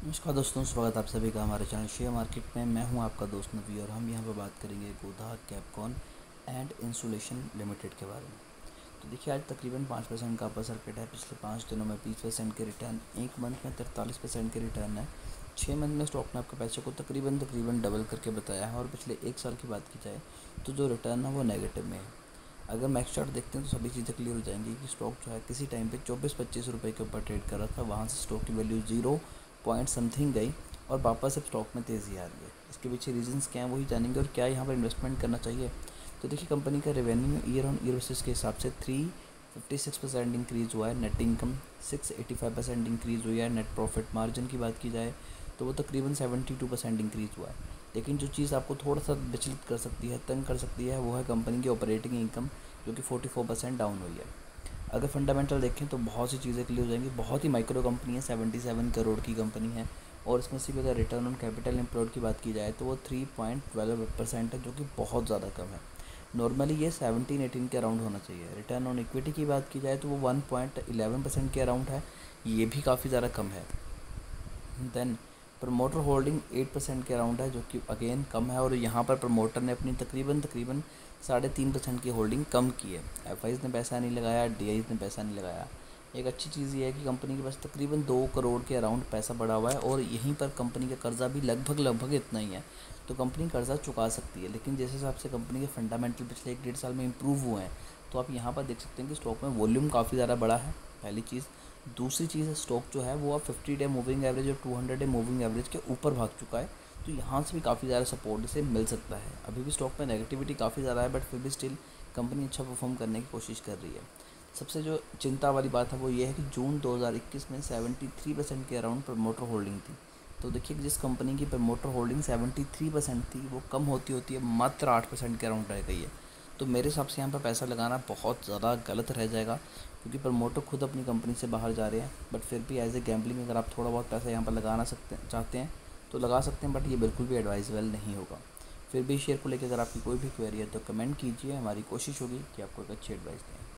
नमस्कार दोस्तों, स्वागत है आप सभी का हमारे चैनल शेयर मार्केट में। मैं हूं आपका दोस्त नवी और हम यहां पर बात करेंगे Godha Capcon and insulation limited के बारे में। तो देखिए, आज तकरीबन 5% का अपर सर्किट है। पिछले 5 दिनों में 20% के रिटर्न, एक मंथ में 43% के रिटर्न है। 6 मंथ में स्टॉक ने आपके पैसे को तकरीबन डबल करके बताया है। और पिछले 1 साल की बात की जाए तो जो रिटर्न है वो नेगेटिव में है। अगर मैक्स चार्ट देखते हैं तो सभी चीज़ें क्लियर हो जाएंगी कि स्टॉक जो है किसी टाइम पे 24-25 रुपये के ऊपर ट्रेड कर रहा था। वहाँ से स्टॉक की वैल्यू 0 पॉइंट समथिंग गई और वापस अब स्टॉक में तेज़ी आ रही है। इसके पीछे रीजंस क्या हैं वही जानेंगे और क्या यहाँ पर इन्वेस्टमेंट करना चाहिए। तो देखिए, कंपनी का revenue year on year basis के हिसाब से 356% इंक्रीज़ हुआ है। नेट इनकम 685% इंक्रीज़ हुई है। नेट प्रॉफिट मार्जिन की बात की जाए तो वो तकरीबन 72% इंक्रीज़ हुआ है। लेकिन जो चीज़ आपको थोड़ा सा विचलित कर सकती है, तंग कर सकती है, वो है कंपनी की ऑपरेटिंग इनकम, जो कि 44% डाउन हुई है। अगर फंडामेंटल देखें तो बहुत सी चीज़ें क्लियर हो जाएंगी। बहुत ही माइक्रो कंपनी है, 77 करोड़ की कंपनी है। और इसमें से भी अगर रिटर्न ऑन कैपिटल एम्प्लॉयड की बात की जाए तो वो 3.12% है, जो कि बहुत ज़्यादा कम है। नॉर्मली ये 17-18 के अराउंड होना चाहिए। रिटर्न ऑन इक्विटी की बात की जाए तो वो 1.11% के अराउंड है। ये भी काफ़ी ज़्यादा कम है। देन प्रमोटर होल्डिंग 8% के अराउंड है, जो कि अगेन कम है। और यहाँ पर प्रमोटर ने अपनी तकरीबन 3.5% की होल्डिंग कम की है। एफ ने पैसा नहीं लगाया, डी ने पैसा नहीं लगाया। एक अच्छी चीज़ ये है कि कंपनी के पास तकरीबन 2 करोड़ के अराउंड पैसा पड़ा हुआ है और यहीं पर कंपनी का कर्जा भी लगभग इतना ही है। तो कंपनी कर्जा चुका सकती है। लेकिन जिस हिसाब से कंपनी के फंडामेंटल पिछले 1-1.5 साल में इम्प्रूव हुए हैं, तो आप यहाँ पर देख सकते हैं कि स्टॉक में वॉल्यूम काफ़ी ज़्यादा बड़ा है, पहली चीज़। दूसरी चीज़ है, स्टॉक जो है वो अब 50 डे मूविंग एवरेज और 200 डे मूविंग एवरेज के ऊपर भाग चुका है। तो यहाँ से भी काफ़ी ज़्यादा सपोर्ट इसे मिल सकता है। अभी भी स्टॉक में नेगेटिविटी काफ़ी ज़्यादा है, बट फिर भी स्टिल कंपनी अच्छा परफॉर्म करने की कोशिश कर रही है। सबसे जो चिंता वाली बात है वो ये है कि जून 2021 में 73% के अराउंड प्रमोटर होल्डिंग थी। तो देखिए, जिस कंपनी की प्रमोटर होल्डिंग 73% थी, वो कम होती होती है मात्र 8% के अराउंड रह गई है। तो मेरे हिसाब से यहाँ पर पैसा लगाना बहुत ज़्यादा गलत रह जाएगा, क्योंकि प्रमोटर खुद अपनी कंपनी से बाहर जा रहे हैं। बट फिर भी एज ए गैम्बलिंग अगर आप थोड़ा बहुत पैसा यहाँ पर लगाना चाहते हैं तो लगा सकते हैं, बट ये बिल्कुल भी एडवाइजेबल नहीं होगा। फिर भी शेयर को लेकर अगर आपकी कोई भी क्वेरी है तो कमेंट कीजिए। हमारी कोशिश होगी कि आपको एक अच्छी एडवाइस दें।